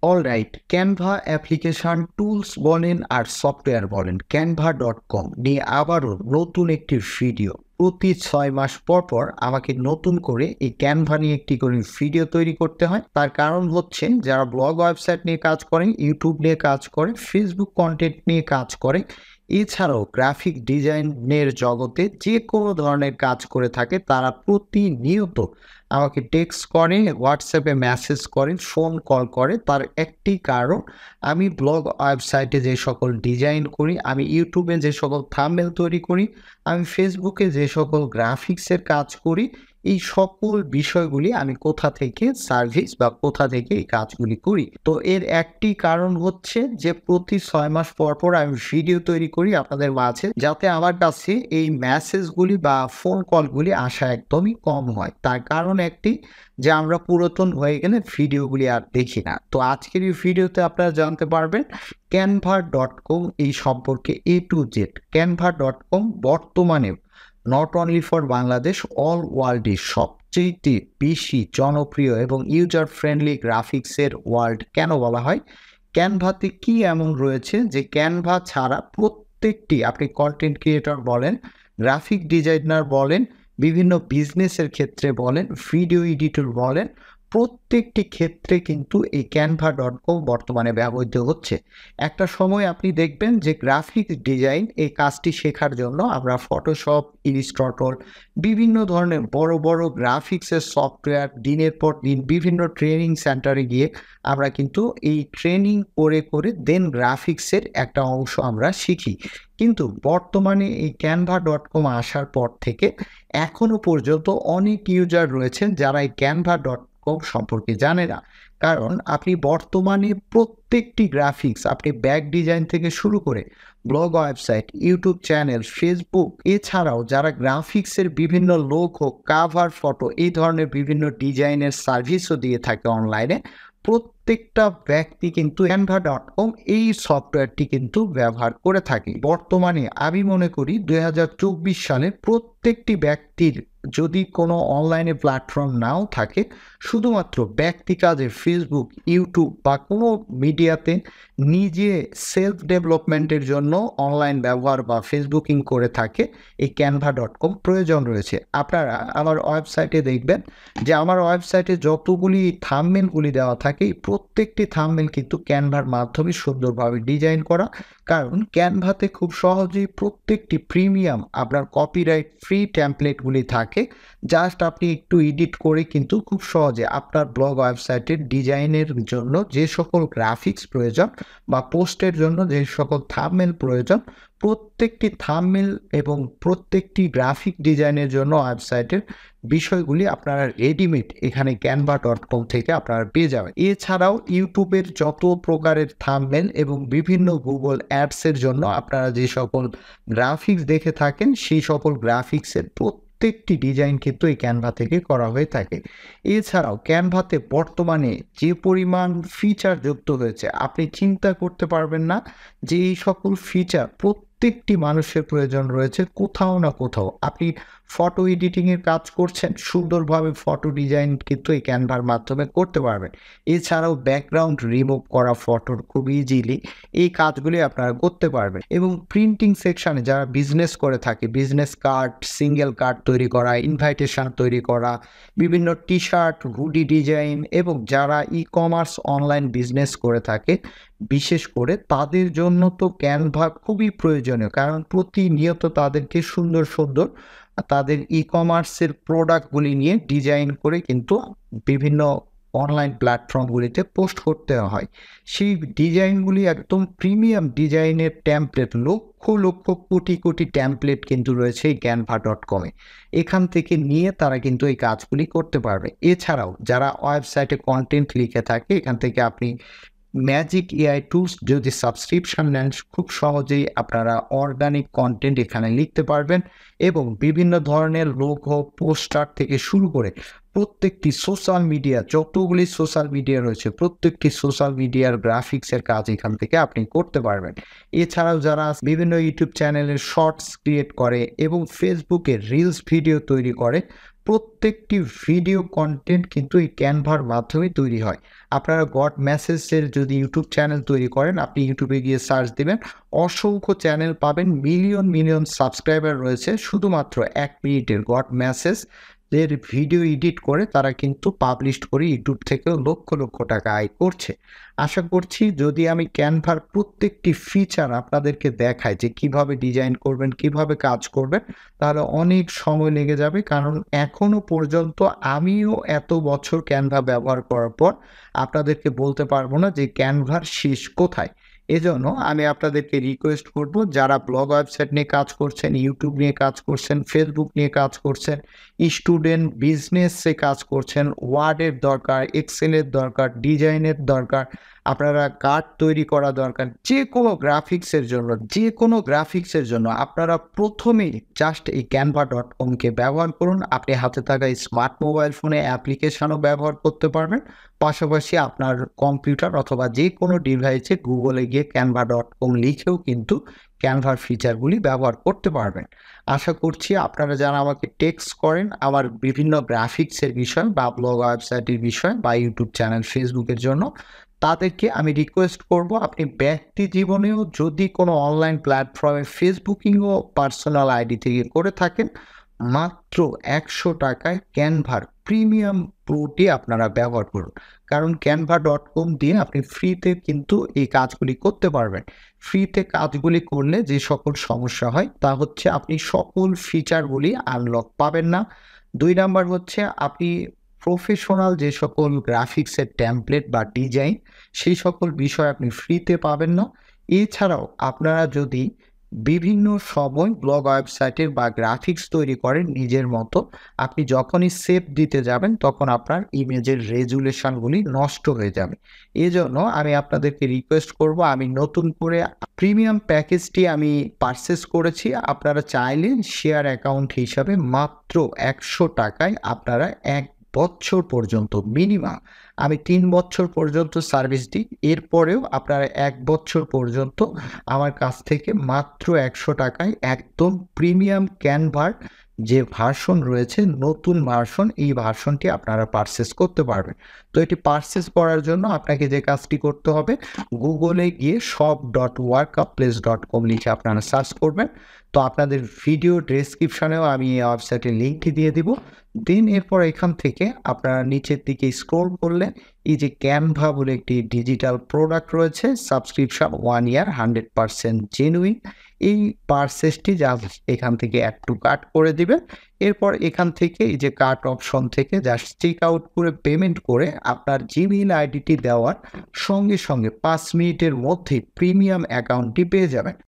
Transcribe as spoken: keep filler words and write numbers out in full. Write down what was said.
Alright, Canva application tools বলেন আর software বলেন, ক্যানভা ডট কম নিয়ে আবারও নতুন একটি ভিডিও। প্রতি ছয় মাস পর পর আমাকে নতুন করে এই ক্যানভা নিয়ে একটি করে ভিডিও তৈরি করতে হয়। তার কারণ হচ্ছে যারা ব্লগ ওয়েবসাইট নিয়ে কাজ করেন, ইউটিউব নিয়ে কাজ করে, ফেসবুক কন্টেন্ট নিয়ে কাজ করে, এছাড়াও গ্রাফিক ডিজাইনের জগতে যে কোনো ধরনের কাজ করে থাকে, তারা প্রতিনিয়ত আমাকে টেক্সট করে, হোয়াটসঅ্যাপে মেসেজ করে, ফোন কল করে। তার একটি কারণ, আমি ব্লগ ওয়েবসাইটে যে সকল ডিজাইন করি, আমি ইউটিউবে যে সকল থাম্বনেল তৈরি করি, আমি ফেসবুকে যে সকল গ্রাফিক্সের কাজ করি, এই সকল বিষয়গুলি আমি কোথা থেকে সার্ভিস বা কোথা থেকে এই কাজগুলি করি। তো এর একটি কারণ হচ্ছে যে প্রতি ছয় মাস পর পর আমি ভিডিও তৈরি করি আপনাদের মাঝে, যাতে আমার কাছে এই মেসেজগুলি বা ফোন কলগুলি আসা একদমই কম হয়। তার কারণ একটি, যে আমরা পুরাতন হয়ে গেলে ভিডিওগুলি আর দেখি না। তো আজকের এই ভিডিওতে আপনারা জানতে পারবেন ক্যানভা ডট কম এই সম্পর্কে A to Z. Canva dot com বর্তমানে not only for Bangladesh, all ওয়ার্ল্ডে সবচেয়ে বেশি জনপ্রিয় এবং ইউজার ফ্রেন্ডলি গ্রাফিক্সের ওয়ার্ল্ড কেন বলা হয়। ক্যানভাতে কি এমন রয়েছে যে ক্যানভা ছাড়া প্রত্যেকটি, আপনি কন্টেন্ট ক্রিয়েটর বলেন, গ্রাফিক ডিজাইনার বলেন, বিভিন্ন বিজনেসের ক্ষেত্রে বলেন, ভিডিও এডিটর বলেন, প্রত্যেকটি ক্ষেত্রে কিন্তু এই ক্যানভা ডট কম বর্তমানে ব্যবহৃত হচ্ছে। একটা সময় আপনি দেখবেন যে গ্রাফিক ডিজাইন এই কাজটি শেখার জন্য আমরা ফটোশপ, ইলিস্ট্রেটর, বিভিন্ন ধরনের বড় বড় গ্রাফিক্সের সফটওয়্যার দিনের পর দিন বিভিন্ন ট্রেনিং সেন্টারে গিয়ে আমরা কিন্তু এই ট্রেনিং করে করে দেন গ্রাফিক্সের একটা অংশ আমরা শিখি। কিন্তু বর্তমানে এই ক্যানভা ডট কম আসার পর থেকে এখনো পর্যন্ত অনেক ইউজার রয়েছেন যারা এই ক্যানভা ডট কম সম্পর্কে জানে না। কারণ আপনি বর্তমানে প্রত্যেকটি গ্রাফিক্স, আপনি ব্যাক ডিজাইন থেকে শুরু করে blog website, YouTube channel, Facebook, এছাড়াও যারা গ্রাফিক্সের বিভিন্ন লোগো, কাভার ফটো, এই ধরনের বিভিন্ন ডিজাইনের সার্ভিসও দিয়ে থাকে অনলাইনে, প্রত্যেকটা ব্যক্তি কিন্তু ক্যানভা ডট কম এই সফটওয়্যারটি কিন্তু ব্যবহার করে থাকে। বর্তমানে আমি মনে করি দুই হাজার চব্বিশ সালে প্রত্যেকটি ব্যক্তির যদি কোনো অনলাইনে প্ল্যাটফর্ম নাও থাকে, শুধুমাত্র ব্যক্তি কাজে ফেসবুক, ইউটিউব বা কোনো মিডিয়াতে নিজে সেলফ ডেভেলপমেন্টের জন্য অনলাইন ব্যবহার বা ফেসবুকিং করে থাকে, এই ক্যানভা ডট কম প্রয়োজন রয়েছে। আপনারা আমার ওয়েবসাইটে দেখবেন যে আমার ওয়েবসাইটে যতগুলি থাম্বনেলগুলি দেওয়া থাকে, প্রত্যেকটি থাম্বনেল কিন্তু ক্যানভার মাধ্যমে সুন্দরভাবে ডিজাইন করা। কারণ ক্যানভাতে খুব সহজেই প্রত্যেকটি প্রিমিয়াম আপনার কপিরাইট ফ্রি টেমপ্লেটগুলি থাকে, জাস্ট আপনি একটু এডিট করে কিন্তু খুব সহজে আপনার ব্লগ ওয়েবসাইটের ডিজাইনের জন্য যে সকল গ্রাফিক্স প্রয়োজন বা পোস্টের জন্য যে সকল থাম্বনেল প্রয়োজন, প্রত্যেকটি থাম্বনেল এবং প্রত্যেকটি গ্রাফিক ডিজাইনের জন্য ওয়েবসাইটের বিষয়গুলি আপনারা রেডিমেড এখানে ক্যানভা ডট কম থেকে আপনারা পেয়ে যাবেন। এছাড়াও ইউটিউবের যত প্রকারের থাম্বনেল এবং বিভিন্ন গুগল অ্যাডসের জন্য আপনারা যে সকল গ্রাফিক্স দেখে থাকেন, সেই সকল গ্রাফিক্সের প্রত্যেকটি ডিজাইন কিন্তু এই ক্যানভা থেকে করা হয়ে থাকে। এছাড়াও ক্যানভাতে বর্তমানে যে পরিমাণ ফিচার যুক্ত হয়েছে, আপনি চিন্তা করতে পারবেন না যে এই সকল ফিচার প্রত্যেকটি মানুষের প্রয়োজন রয়েছে কোথাও না কোথাও। আপনি ফটো এডিটিংয়ের কাজ করছেন, সুন্দরভাবে ফটো ডিজাইন কিন্তু এই ক্যানভার মাধ্যমে করতে পারবেন। এছাড়াও ব্যাকগ্রাউন্ড রিমুভ করা ফটোর খুব ইজিলি এই কাজগুলি আপনারা করতে পারবেন। এবং প্রিন্টিং সেকশানে যারা বিজনেস করে থাকে, বিজনেস কার্ড, সিঙ্গেল কার্ড তৈরি করা, ইনভাইটেশন তৈরি করা, বিভিন্ন টি শার্ট, হুডি ডিজাইন, এবং যারা ই কমার্স অনলাইন বিজনেস করে থাকে, বিশেষ করে তাদের জন্য তো ক্যানভা খুবই প্রয়োজনীয়। কারণ প্রতিনিয়ত তাদেরকে সুন্দর সুন্দর তাদের ই কমার্সের প্রোডাক্টগুলি নিয়ে ডিজাইন করে কিন্তু বিভিন্ন অনলাইন প্ল্যাটফর্মগুলিতে পোস্ট করতে হয়। সেই ডিজাইনগুলি একদম প্রিমিয়াম ডিজাইনের টেমপ্লেট, লক্ষ লক্ষ কোটি কোটি টেমপ্লেট কিন্তু রয়েছে এই ক্যানভা ডট কমে। এখান থেকে নিয়ে তারা কিন্তু এই কাজগুলি করতে পারবে। এছাড়াও যারা ওয়েবসাইটে কন্টেন্ট লিখে থাকে, এখান থেকে আপনি ম্যাজিক এআই টুলস যদি সাবস্ক্রিপশন নেন, খুব সহজেই আপনারা অর্গানিক কন্টেন্ট এখানে লিখতে পারবেন এবং বিভিন্ন ধরনের লোগো, পোস্টার থেকে শুরু করে প্রত্যেকটি সোশ্যাল মিডিয়া, যতগুলি সোশ্যাল মিডিয়া রয়েছে, প্রত্যেকটি সোশ্যাল মিডিয়ার গ্রাফিক্সের কাজ এখান থেকে আপনি করতে পারবেন। এছাড়াও যারা বিভিন্ন ইউটিউব চ্যানেলের শর্টস ক্রিয়েট করে এবং ফেসবুকে রিলস ভিডিও তৈরি করে, প্রত্যেকটি ভিডিও কন্টেন্ট কিন্তু এই ক্যানভার মাধ্যমে তৈরি হয়। আপনারা গড মেসেজের যদি ইউটিউব চ্যানেল তৈরি করেন, আপনি ইউটিউবে গিয়ে সার্চ দিবেন, অসংখ্য চ্যানেল পাবেন, মিলিয়ন মিলিয়ন সাবস্ক্রাইবার রয়েছে শুধুমাত্র এক মিনিটের গড মেসেজ এর ভিডিও এডিট করে তারা কিন্তু পাবলিশ করে ইউটিউব থেকেও লক্ষ লক্ষ টাকা আয় করছে। আশা করছি যদি আমি ক্যানভার প্রত্যেকটি ফিচার আপনাদেরকে দেখাই যে কিভাবে ডিজাইন করবেন, কিভাবে কাজ করবেন, তাহলে অনেক সময় লেগে যাবে। কারণ এখনো পর্যন্ত আমিও এত বছর ক্যানভা ব্যবহার করার পর আপনাদেরকে বলতে পারবো না যে ক্যানভার শেষ কোথায়। এজন্য আমি আপনাদেরকে রিকোয়েস্ট করব, যারা ব্লগ ওয়েবসাইট নিয়ে কাজ করছেন, ইউটিউব নিয়ে কাজ করছেন, ফেসবুক নিয়ে কাজ করছেন, স্টুডেন্ট বিজনেসে কাজ করছেন, ওয়ার্ডের দরকার, এক্সেলের দরকার, ডিজাইনের দরকার, আপনারা কার্ড তৈরি করা দরকার, যে কোনো গ্রাফিক্সের জন্য যে কোনো গ্রাফিক্সের জন্য আপনারা প্রথমেই জাস্ট এই ক্যানভা ডট কমকে ব্যবহার করুন। আপনি হাতে থাকা স্মার্ট মোবাইল ফোনে অ্যাপ্লিকেশনও ব্যবহার করতে পারবেন। পাশাপাশি আপনার কম্পিউটার অথবা যে কোনো ডিভাইসে গুগলে গিয়ে ক্যানভা ডট কম লিখেও কিন্তু ক্যানভার ফিচারগুলি ব্যবহার করতে পারবেন। আশা করছি আপনারা যারা আমাকে টেক্সট করেন আমার বিভিন্ন গ্রাফিক্সের বিষয় বা ব্লগ ওয়েবসাইটের বিষয় বা ইউটিউব চ্যানেল, ফেসবুকের জন্য, তাদেরকে আমি রিকোয়েস্ট করব, আপনি ব্যক্তি জীবনেও যদি কোনো অনলাইন প্ল্যাটফর্মে ফেসবুকিংও পার্সোনাল আইডি থেকে করে থাকেন, মাত্র একশো টাকায় ক্যানভার প্রিমিয়াম প্রোটি আপনারা ব্যবহার করুন। কারণ ক্যানভা ডট কম দিয়ে আপনি ফ্রিতে কিন্তু এই কাজগুলি করতে পারবেন। ফ্রিতে কাজগুলি করলে যে সকল সমস্যা হয় তা হচ্ছে আপনি সকল ফিচারগুলি আনলক পাবেন না। দুই নাম্বার হচ্ছে আপনি প্রফেশনাল যে সকল গ্রাফিক্সের টেমপ্লেট বা ডিজাইন সেই সকল বিষয় আপনি ফ্রিতে পাবেন না। এছাড়াও আপনারা যদি বিভিন্ন সময় ব্লগ ওয়েবসাইটের বা গ্রাফিক্স তৈরি করেন নিজের মতো, আপনি যখনই সেভ দিতে যাবেন তখন আপনার ইমেজের রেজুলেশনগুলি নষ্ট হয়ে যাবে। এজন্য আমি আপনাদেরকে রিকোয়েস্ট করব, আমি নতুন করে প্রিমিয়াম প্যাকেজটি আমি পারচেস করেছি। আপনারা চাইলে শেয়ার অ্যাকাউন্ট হিসাবে মাত্র একশো টাকায় আপনারা এক বছর পর্যন্ত, মিনিমাম আমি তিন বছর পর্যন্ত সার্ভিস দিই, এরপরেও আপনারা এক বছর পর্যন্ত আমার কাছ থেকে মাত্র একশো টাকায় একদম প্রিমিয়াম ক্যানভার যে ভার্সন রয়েছে, নতুন ভার্সন, এই ভার্সনটি আপনারা পারচেস করতে পারবেন। তো এটি পারচেস করার জন্য আপনাকে যে কাজটি করতে হবে, গুগলে গিয়ে shop dot workplace dot com লিখে আপনারা সার্চ করবেন। তো আপনাদের ভিডিও ডেসক্রিপশনেও আমি এই ওয়েবসাইটের লিঙ্কটি দিয়ে দিব। দেন এরপর এখান থেকে আপনারা নিচের দিকে স্ক্রল করলে এই যে ক্যানভা বলে একটি ডিজিটাল প্রোডাক্ট রয়েছে, subscription one year hundred percent genuine, এই পারচেসটি জাস্ট এখান থেকে অ্যাড টু কার্ট করে দিবেন। এরপর এখান থেকে এই যে কার্ট অপশন থেকে জাস্ট চেক আউট করে পেমেন্ট করে আপনার জিমেইল আইডিটি দেওয়ার সঙ্গে সঙ্গে পাঁচ মিনিটের মধ্যে প্রিমিয়াম অ্যাকাউন্টটি পেয়ে যাবেন।